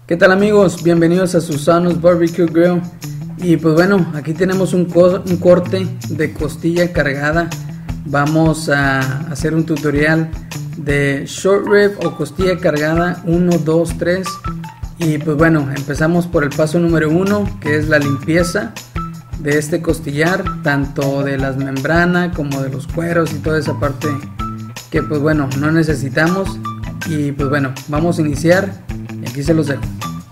¿Qué tal amigos? Bienvenidos a Susano's Barbecue Grill. Y pues bueno, aquí tenemos un corte de costilla cargada. Vamos a hacer un tutorial de short rib o costilla cargada 1, 2, 3. Y pues bueno, empezamos por el paso número 1, que es la limpieza de este costillar, tanto de las membranas como de los cueros y toda esa parte que pues bueno, no necesitamos. Y pues bueno, vamos a iniciar y aquí se los dejo.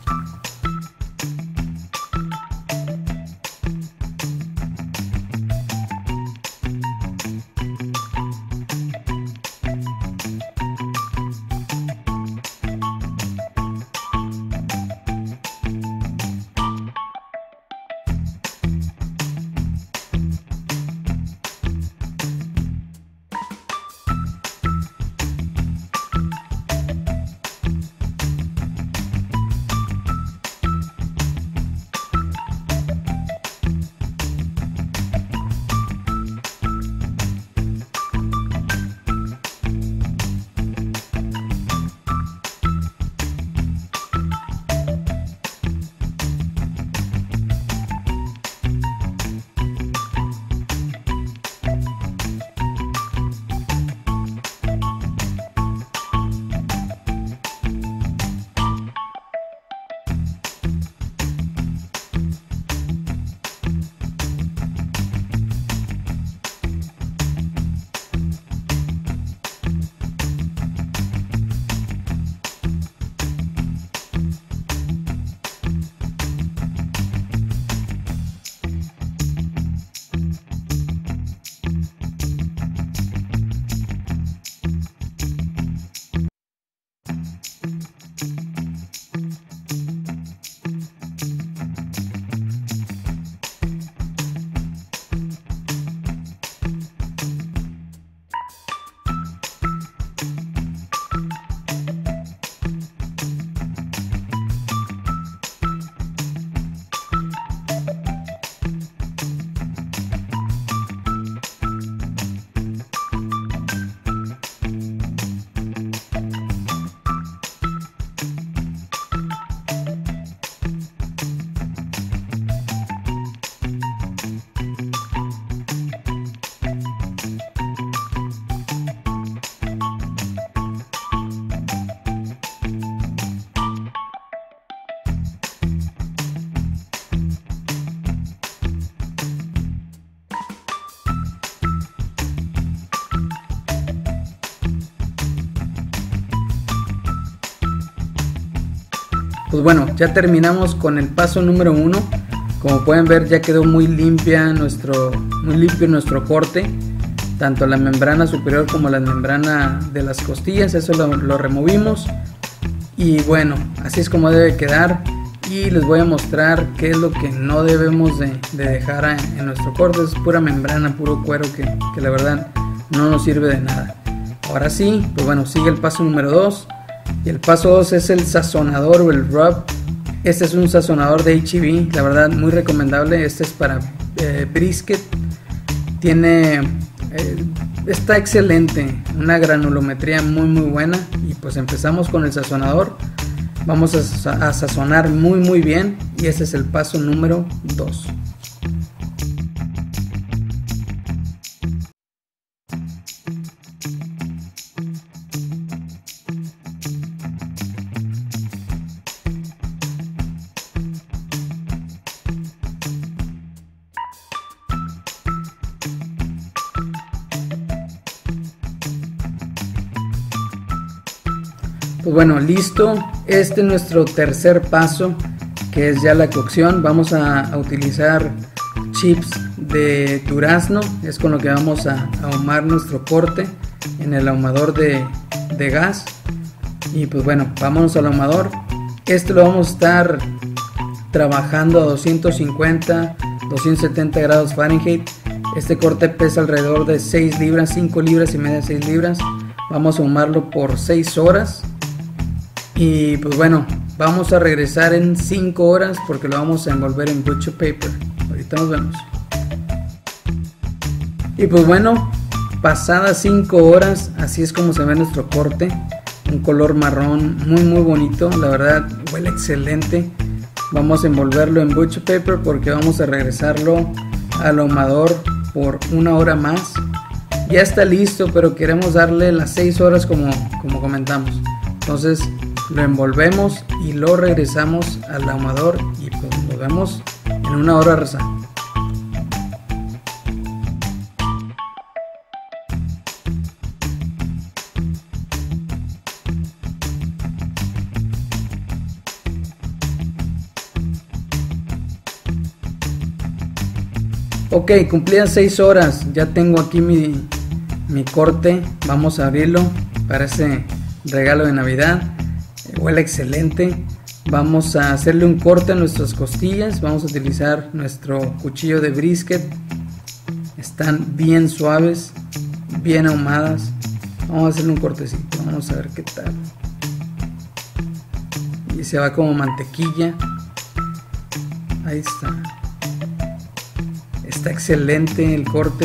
Pues bueno, ya terminamos con el paso número 1. Como pueden ver, ya quedó muy limpio nuestro corte, tanto la membrana superior como la membrana de las costillas. Eso lo removimos y bueno, así es como debe quedar. Y les voy a mostrar qué es lo que no debemos de dejar en nuestro corte. Es pura membrana, puro cuero que la verdad no nos sirve de nada. Ahora sí, pues bueno, sigue el paso número 2. Y el paso 2 es el sazonador o el rub. Este es un sazonador de H-E-B, la verdad muy recomendable. Este es para brisket. Está excelente, una granulometría muy buena. Y pues empezamos con el sazonador. Vamos a sazonar muy bien. Y ese es el paso número 2. Pues bueno, listo. Este es nuestro tercer paso, que es ya la cocción. Vamos a utilizar chips de durazno. Es con lo que vamos a ahumar nuestro corte en el ahumador de gas. Y pues bueno, vámonos al ahumador. Este lo vamos a estar trabajando a 250, 270 grados Fahrenheit. Este corte pesa alrededor de 6 libras, 5 libras y media, 6 libras. Vamos a ahumarlo por 6 horas. Y pues bueno, vamos a regresar en 5 horas porque lo vamos a envolver en butcher paper. Ahorita nos vemos. Y pues bueno, pasadas 5 horas, así es como se ve nuestro corte. un color marrón muy bonito, la verdad huele excelente. Vamos a envolverlo en butcher paper porque vamos a regresarlo al ahumador por 1 hora más. Ya está listo, pero queremos darle las 6 horas como comentamos. Entonces lo envolvemos y lo regresamos al ahumador y pues nos vemos en 1 hora, raza. Ok, cumplidas 6 horas, ya tengo aquí mi corte, vamos a abrirlo, parece regalo de Navidad, huele excelente. Vamos a hacerle un corte a nuestras costillas, vamos a utilizar nuestro cuchillo de brisket, están bien suaves, bien ahumadas. Vamos a hacerle un cortecito, vamos a ver qué tal. Y se va como mantequilla, ahí está. Está excelente el corte.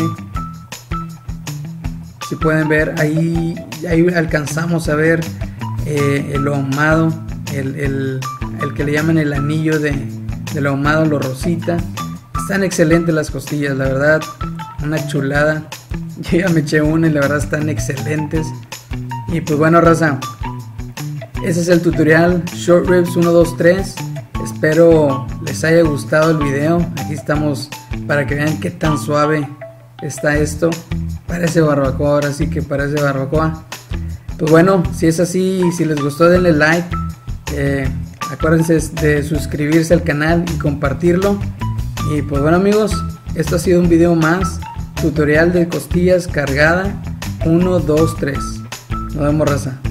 Si pueden ver, ahí alcanzamos a ver el ahumado, el que le llaman el anillo del ahumado, lo rosita. Están excelentes las costillas, la verdad, una chulada. Yo ya me eché una y la verdad están excelentes. Y pues bueno, raza, ese es el tutorial Short Ribs 1, 2, 3. Espero les haya gustado el video. Aquí estamos para que vean qué tan suave está esto. Parece barbacoa, ahora sí que parece barbacoa. Pues bueno, si es así, si les gustó denle like. Acuérdense de suscribirse al canal y compartirlo. Y pues bueno amigos, esto ha sido un video más. Tutorial de costillas cargada 1, 2, 3. Nos vemos, raza.